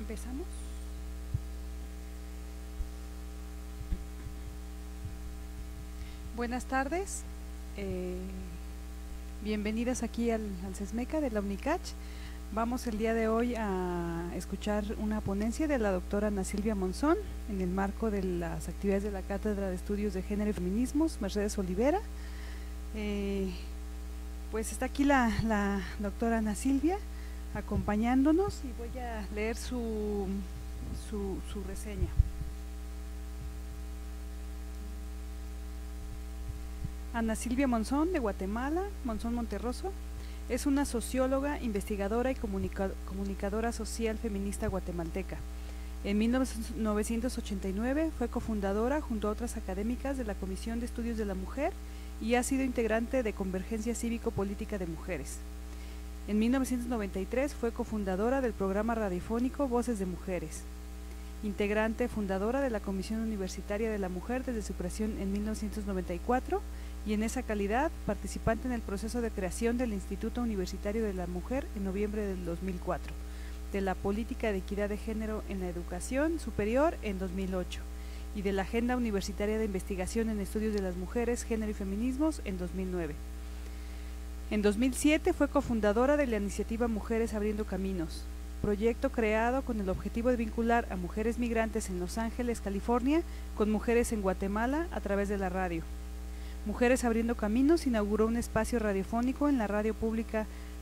Empezamos. Buenas tardes, bienvenidas aquí al CESMECA de la UNICACH. Vamos el día de hoy a escuchar una ponencia de la doctora Ana Silvia Monzón en el marco de las actividades de la Cátedra de Estudios de Género y Feminismos, Mercedes Olivera. Pues está aquí la doctora Ana Silvia acompañándonos y voy a leer su reseña. Ana Silvia Monzón, de Guatemala, Monzón Monterroso, es una socióloga, investigadora y comunicadora social feminista guatemalteca. En 1989 fue cofundadora, junto a otras académicas, de la Comisión de Estudios de la Mujer y ha sido integrante de Convergencia Cívico-Política de Mujeres. En 1993 fue cofundadora del programa radiofónico Voces de Mujeres, integrante fundadora de la Comisión Universitaria de la Mujer desde su creación en 1994 y en esa calidad participante en el proceso de creación del Instituto Universitario de la Mujer en noviembre del 2004, de la Política de Equidad de Género en la Educación Superior en 2008 y de la Agenda Universitaria de Investigación en Estudios de las Mujeres, Género y Feminismos en 2009. En 2007 fue cofundadora de la iniciativa Mujeres Abriendo Caminos, proyecto creado con el objetivo de vincular a mujeres migrantes en Los Ángeles, California, con mujeres en Guatemala a través de la radio. Mujeres Abriendo Caminos inauguró un espacio radiofónico en la radio pública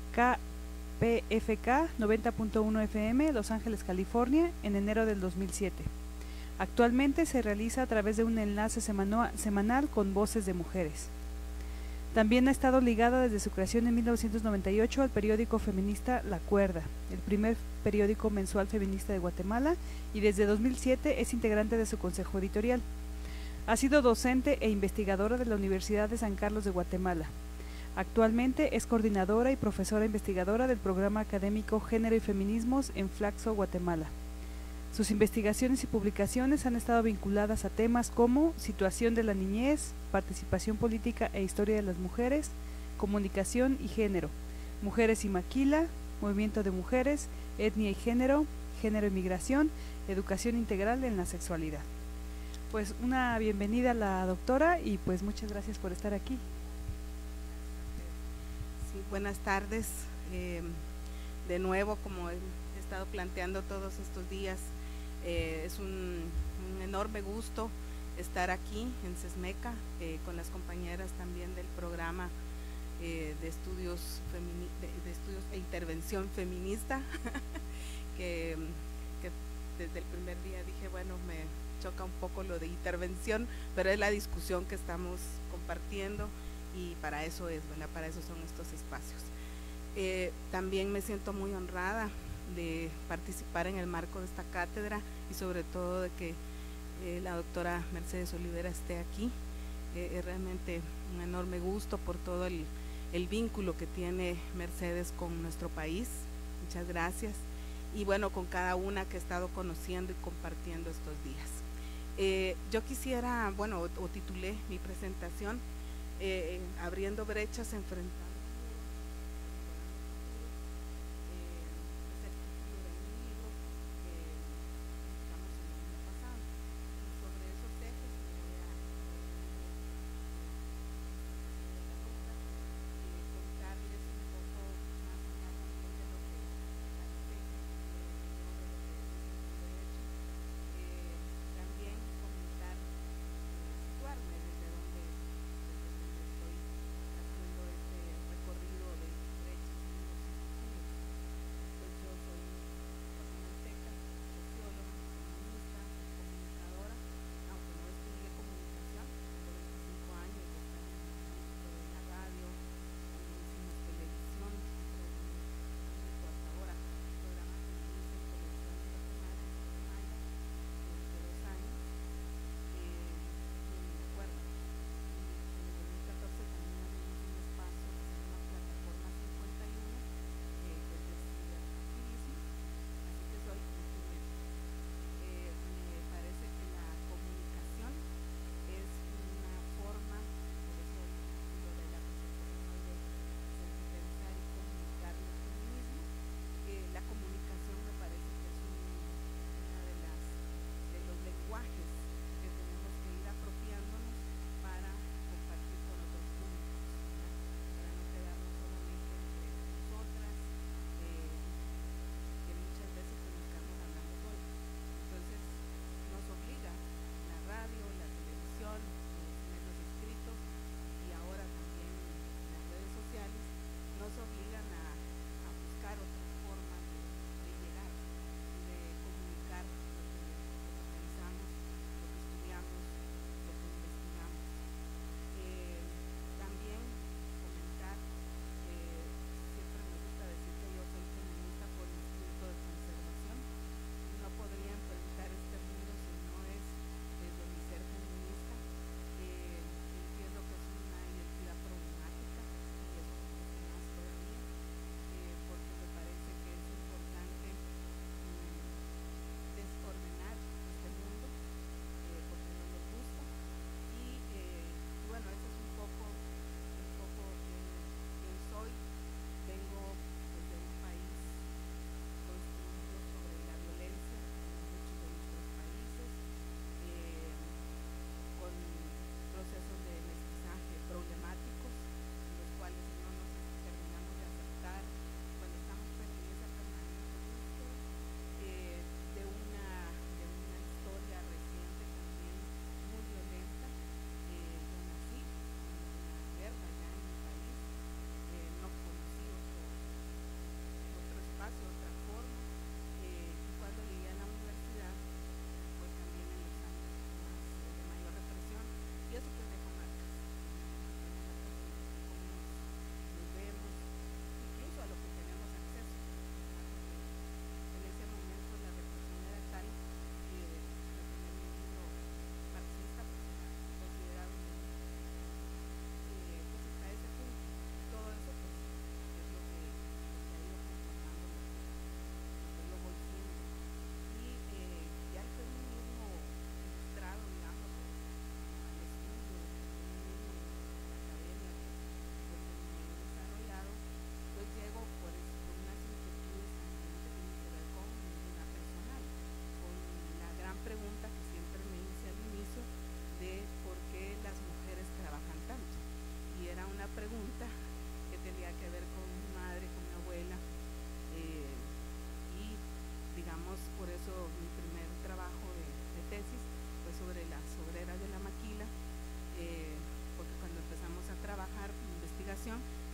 KPFK 90.1 FM, Los Ángeles, California, en enero del 2007. Actualmente se realiza a través de un enlace semanal con Voces de Mujeres. También ha estado ligada desde su creación en 1998 al periódico feminista La Cuerda, el primer periódico mensual feminista de Guatemala, y desde 2007 es integrante de su consejo editorial. Ha sido docente e investigadora de la Universidad de San Carlos de Guatemala. Actualmente es coordinadora y profesora investigadora del programa académico Género y Feminismos en Flaxo, Guatemala. Sus investigaciones y publicaciones han estado vinculadas a temas como situación de la niñez, participación política e historia de las mujeres, comunicación y género, mujeres y maquila, movimiento de mujeres, etnia y género, género y migración, educación integral en la sexualidad. Pues una bienvenida a la doctora y pues muchas gracias por estar aquí. Sí, buenas tardes. De nuevo, como he estado planteando todos estos días, es un enorme gusto estar aquí en CESMECA con las compañeras también del programa de estudios e intervención feminista que desde el primer día dije, bueno, me choca un poco lo de intervención, pero es la discusión que estamos compartiendo y para eso es, ¿verdad? Para eso son estos espacios. También me siento muy honrada de participar en el marco de esta cátedra y sobre todo de que la doctora Mercedes Olivera esté aquí. Es realmente un enorme gusto por todo el vínculo que tiene Mercedes con nuestro país. Muchas gracias. Y bueno, con cada una que he estado conociendo y compartiendo estos días. Yo quisiera, bueno, o titulé mi presentación Abriendo brechas, enfrentando.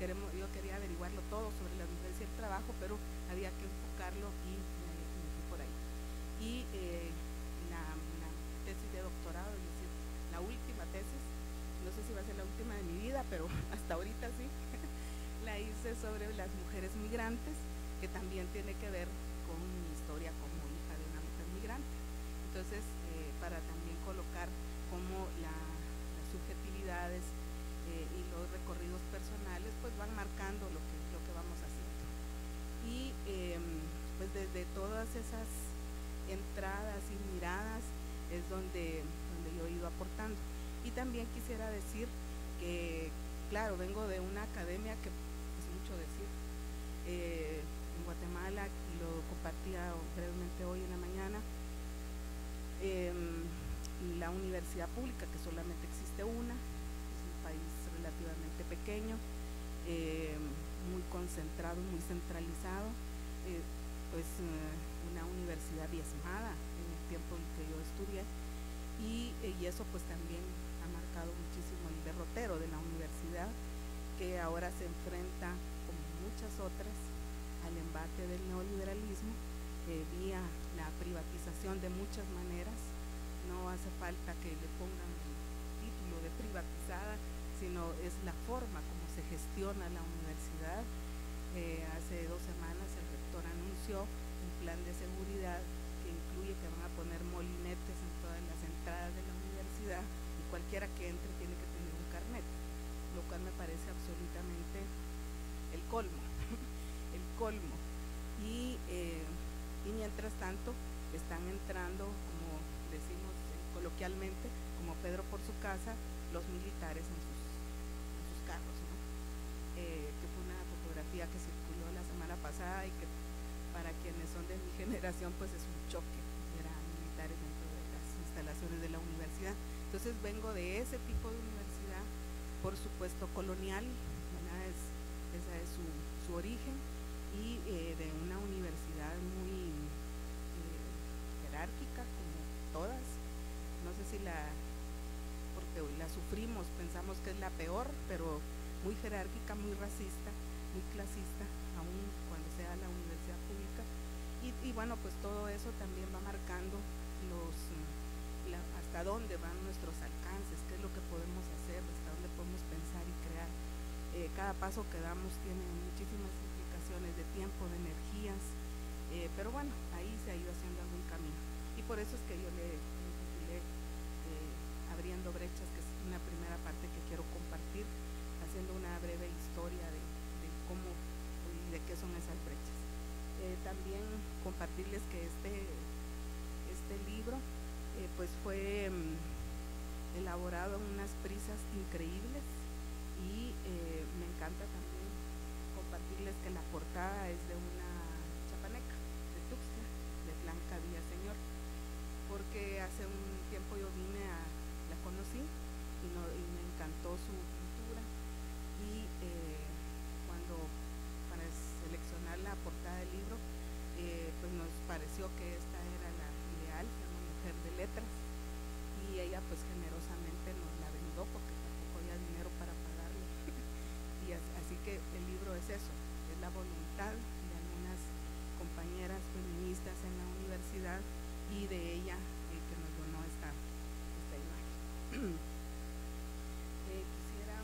yo quería averiguarlo todo sobre las mujeres y el trabajo, pero había que enfocarlo y me fui por ahí. Y la tesis de doctorado, es decir, la última tesis, no sé si va a ser la última de mi vida, pero hasta ahorita sí, la hice sobre las mujeres migrantes, que también tiene que ver con mi historia como hija de una mujer migrante. Entonces, para también colocar cómo las subjetividades y los recorridos personales pues van marcando lo que vamos haciendo. Y pues desde todas esas entradas y miradas es donde yo he ido aportando. Y también quisiera decir que, claro, vengo de una academia que es mucho decir, en Guatemala, y lo compartía brevemente hoy en la mañana, la universidad pública, que solamente existe una, es un país relativamente pequeño, muy concentrado, muy centralizado, pues una universidad diezmada en el tiempo en que yo estudié, y eso pues también ha marcado muchísimo el derrotero de la universidad, que ahora se enfrenta, como muchas otras, al embate del neoliberalismo vía la privatización de muchas maneras. No hace falta que le pongan el título de privatizada, sino es la forma como se gestiona la universidad. Hace 2 semanas el rector anunció un plan de seguridad que incluye que van a poner molinetes en todas las entradas de la universidad, y cualquiera que entre tiene que tener un carnet, lo cual me parece absolutamente el colmo, el colmo. Y mientras tanto están entrando, como decimos coloquialmente, como Pedro por su casa, los militares en sus carros, ¿no? Que fue una fotografía que circuló la semana pasada y que para quienes son de mi generación pues es un choque, eran militares dentro de las instalaciones de la universidad. Entonces vengo de ese tipo de universidad, por supuesto colonial, esa es su origen, y de una universidad muy jerárquica, como todas. No sé si porque la sufrimos, pensamos que es la peor, pero muy jerárquica, muy racista, muy clasista, aún cuando sea la universidad pública. Y bueno, pues todo eso también va marcando hasta dónde van nuestros alcances, qué es lo que podemos hacer, hasta dónde podemos pensar y crear. Cada paso que damos tiene muchísimas implicaciones de tiempo, de energías, pero bueno, ahí se ha ido haciendo algún camino. Y por eso es que yo le titulé Abriendo Brechas, que es una primera parte que quiero compartir, haciendo una breve historia de cómo y de qué son esas brechas. También compartirles que este libro pues fue elaborado en unas prisas increíbles, y me encanta también compartirles que la portada es de una chapaneca de Tuxtla, de Blanca Díaz Señor, porque hace un tiempo yo la conocí y me encantó su pintura, y cuando para seleccionar la portada del libro pues nos pareció que esta era la ideal, una mujer de letras, y ella pues generosamente nos la brindó porque tampoco había dinero para pagarle. Y así que el libro es eso, es la voluntad de algunas compañeras feministas en la universidad y de ella que nos donó esta imagen. Quisiera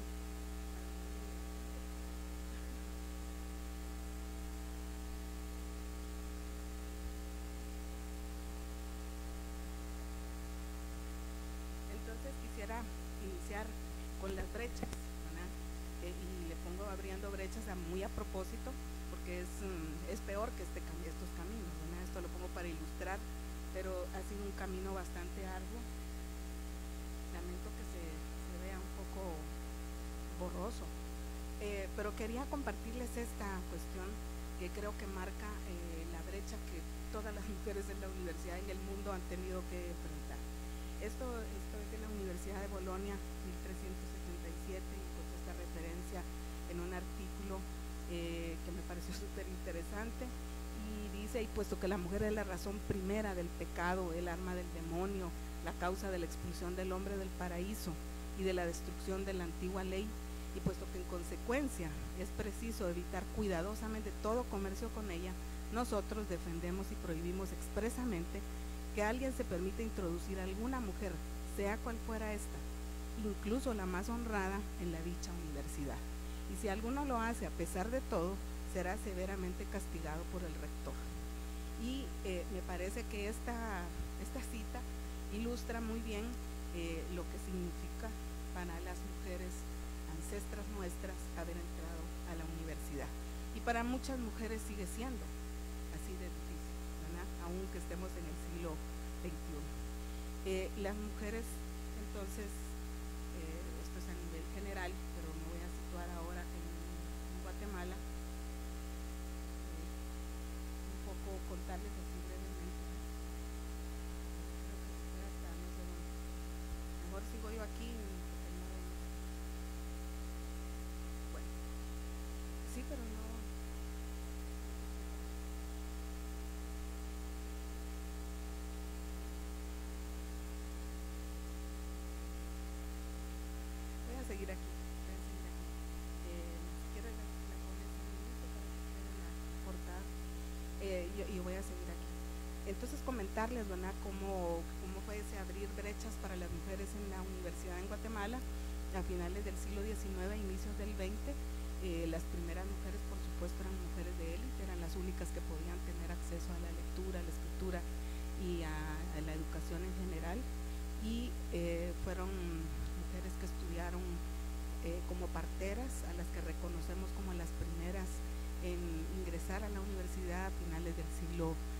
iniciar con las brechas, ¿verdad? Y le pongo Abriendo Brechas muy a propósito, porque es peor que estos caminos, ¿verdad? Esto lo pongo para ilustrar, pero ha sido un camino bastante arduo. Lamento que se vea un poco borroso, pero quería compartirles esta cuestión que creo que marca la brecha que todas las mujeres en la universidad y en el mundo han tenido que enfrentar. Esto es de la Universidad de Bolonia, 1377, encontré esta referencia en un artículo que me pareció súper interesante, y dice: y puesto que la mujer es la razón primera del pecado, el arma del demonio, la causa de la expulsión del hombre del paraíso y de la destrucción de la antigua ley, y puesto que en consecuencia es preciso evitar cuidadosamente todo comercio con ella, nosotros defendemos y prohibimos expresamente que alguien se permita introducir a alguna mujer, sea cual fuera esta, incluso la más honrada, en la dicha universidad. Y si alguno lo hace a pesar de todo, será severamente castigado por el rector. Y me parece que esta cita ilustra muy bien lo que significa para las mujeres ancestras nuestras haber entrado a la universidad. Y para muchas mujeres sigue siendo así de difícil, ¿verdad? Aunque estemos en el siglo XXI. Las mujeres, entonces, esto es a nivel general, pero me voy a situar ahora en Guatemala, un poco contarles así brevemente. Creo que se puede hasta no sé dónde. Mejor sigo yo aquí. Bueno, sí, pero no. Voy a seguir aquí. Si quieres la pones en un minuto para que quede la portada. Yo voy a seguir aquí. Entonces comentarles, ¿verdad?, cómo fue ese abrir brechas para las mujeres en la universidad en Guatemala a finales del siglo XIX e inicios del XX. Las primeras mujeres, por supuesto, eran mujeres de élite, eran las únicas que podían tener acceso a la lectura, a la escritura y a la educación en general, y fueron mujeres que estudiaron como parteras, a las que reconocemos como las primeras en ingresar a la universidad a finales del siglo